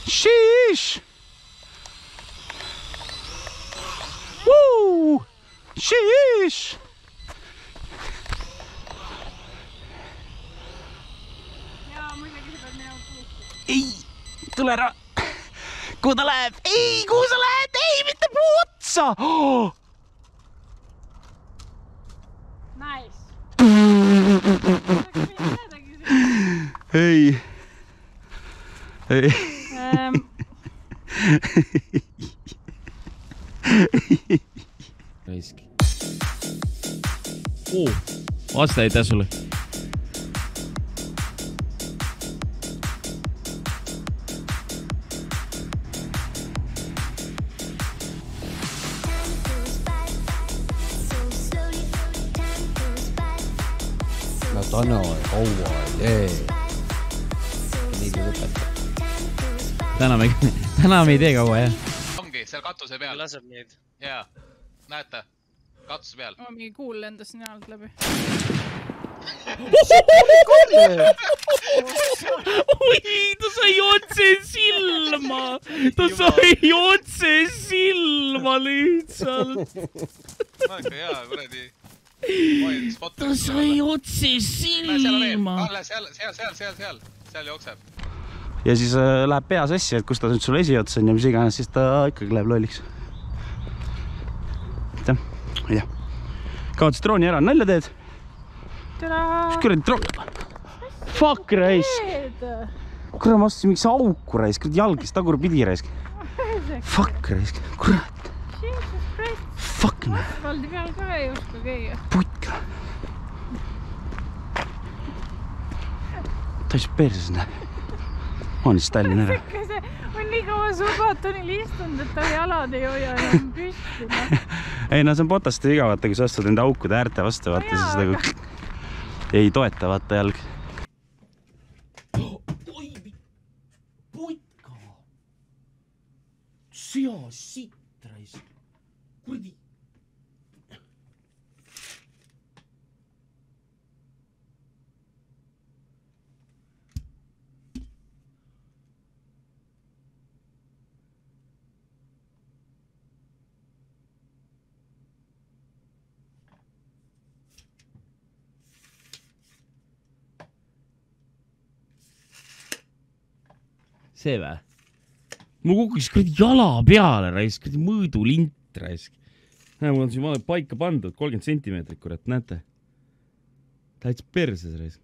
Sheesh! Woo! Sheesh! Ei! Tule ära! Kuhu ta läheb? Ei! Kuhu sa lähed? Ei! Mitte puu otsa! Oh! Nice! Ei! Ei! Raisk. Aasta aitäh sulle. No täna kaua ei tee. Niigi lõpetab. Täna me ei tee kaua, jah. Ongi, seal katuse peal. Laseb neid. Jaa, näete, katuse peal. Mingi kuul lendas nii alt läbi. Oi, ta sai otse silma! Ta sai otse silma lihtsalt! Väga hea, kuradi. Ta sai otse silma! Seal jookseb. Ja siis läheb pea sassi, et kus ta nüüd sul esiots on ja mis iganes, siis ta ikkagi läheb lolliks. Aitäh, ei tea. Kaotas drooni ära, nalja teed? Mis kuradi droon? Fuck raisk! Kurat, ma astusin mingi auku raisk, jalgis tagurpidi raisk. Fuck raisk, kurat. Fuck näe. Asfaldi peal ka ei uska keegi. Putka. Ta ei saa perses näe. Ma olen siis Tallinn ära. See on nii kaua subatonil istunud, et ta jalad ei hoia enam püsti. Ei, no see on potaste viga, vaata, kui sa astud enda aukude äärte vastu, vaata, siis nagu ei toeta, vaata jalg. Oi, putka! Sea sitt raisk. Kurdi. See vä? Mul kukkis kuradi jala peale raisk, kuradi mõõdulint raisk. Mul on siin paika pandud 30 centimeetrit, kurat, näete? Täitsa perses raisk.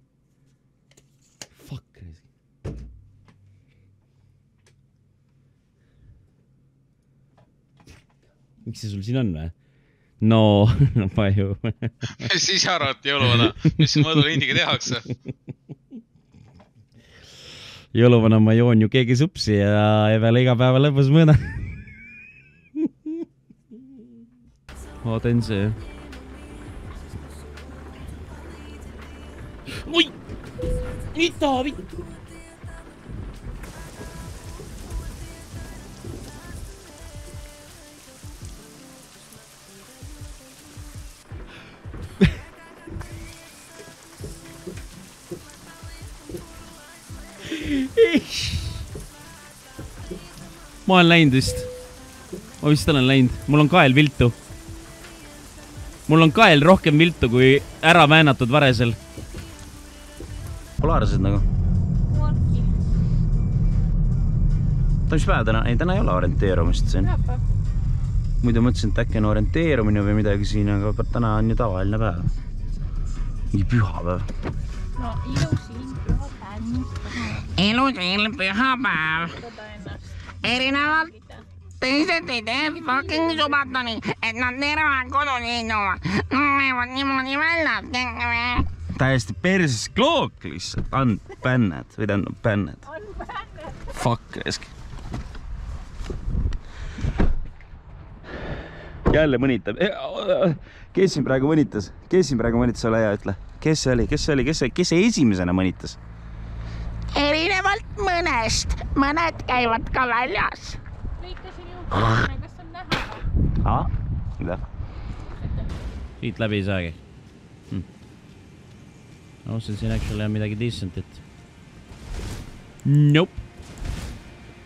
Fuck raisk. Miks see sul siin on vä? No, ma ju. Siis arvati jõuluvana, mis mõõdulindiga tehakse. Jõuluvana ma joon ju keegi supsi ja peale iga päeva lõpus mõõda. Ooten see. Oi! Mida vittu? Ma olen läinud vist. Ma vist olen läinud. Mul on Kael viltu. Mul on Kael rohkem viltu kui äraväänatud varesel. Polaarsed nagu. Morki. Ta mis päev täna? Ei, täna ei ole orienteerumist siin. Pühapäev. Muidu mõtlesin, et äkki on orienteerumine või midagi siin, aga täna on ju tavaline päev. Mingi pühapäev. No ilusin pühapäev. Ilusin pühapäev. Erinevalt teised ei tee fucking subatoni, et nad terve kodus istuvad. Näevad niimoodi välja. Täiesti perses klook lihtsalt. Unbanned või tähendab banned. Fuck resk. Jälle mõnitab. Kes siin praegu mõnitas? Kes siin praegu mõnitas, ole hea, ütle. Kes see oli? Kes see esimesena mõnitas? Erinevalt mõnest. Mõned käivad ka väljas. Lõikasin juurde, kas on näha? Mida? Siit läbi ei saagi. No see on siin actually on midagi decentit. Nope.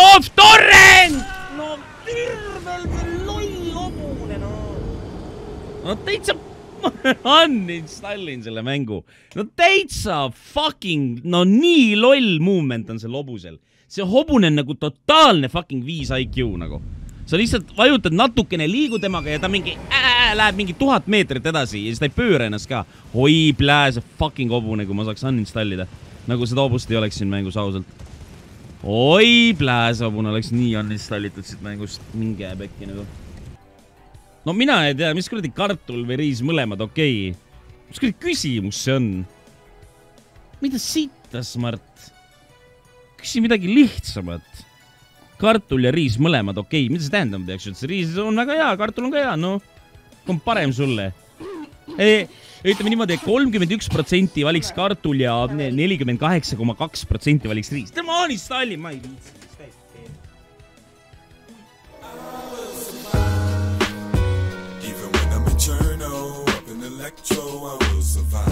of torrent! No virvel see loll hobune, no. No täitsa uninstalin selle mängu. No täitsa fucking, no nii loll movement on see hobusel. See hobune on nagu totaalne fucking 5 IQ nagu. Sa lihtsalt vajutad natukene liigu temaga ja ta mingi läheb mingi 1000 meetrit edasi ja siis ta ei pööra ennast ka. Oi plää, see fucking hobune, kui ma saaks uninstallida. Nagu seda hobust ei oleks siin mängus ausalt. Oi plää, see hobune oleks nii uninstallitud siit mängust. Minge pekki nagu. No mina ei tea, mis kuradi kartul või riis mõlemad okei. Mis kuradi küsimus see on? Mida sitta, Smart? Küsi midagi lihtsamat. Kartul ja riis mõlemad okei. Mida see tähendab, teaks, et see riis on väga hea, kartul on ka hea, no. On parem sulle. Ütleme niimoodi, 31% valiks kartul ja 48,2% valiks riis. Tema uninstallin, ma ei viitsi. Even when I'm eternal, up in electro, I will survive.